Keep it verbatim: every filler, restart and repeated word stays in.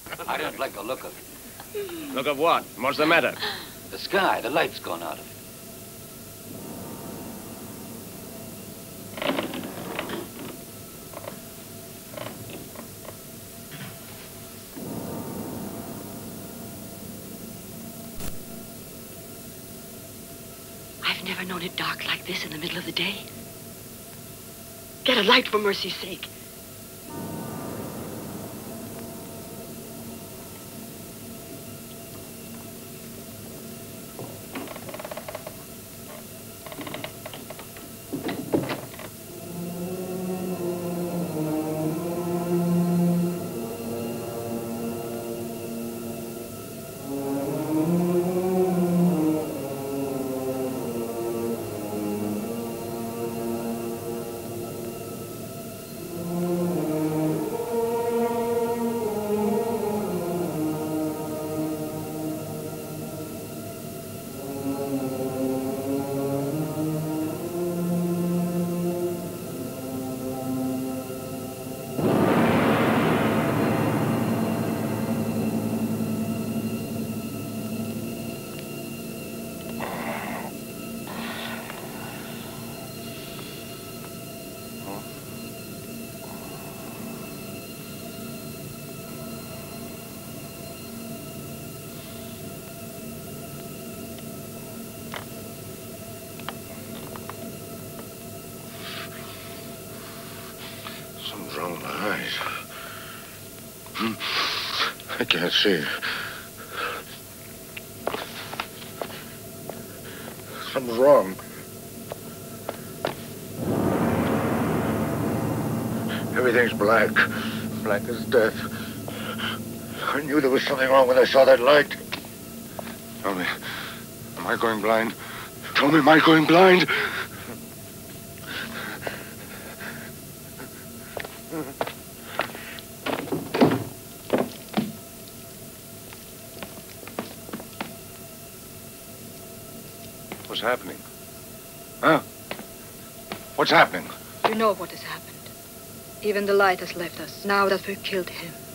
I don't like the look of it. Look of what? What's the matter? The sky, the light's gone out of it. I've never known it dark like this in the middle of the day. Get a light for mercy's sake. Something's wrong with my eyes. Hmm? I can't see. Something's wrong. Everything's black. Black as death. I knew there was something wrong when I saw that light. Tell me, am I going blind? Tell me, am I going blind? What's happening? Huh? What's happening? You know what has happened. Even the light has left us now that we've killed him.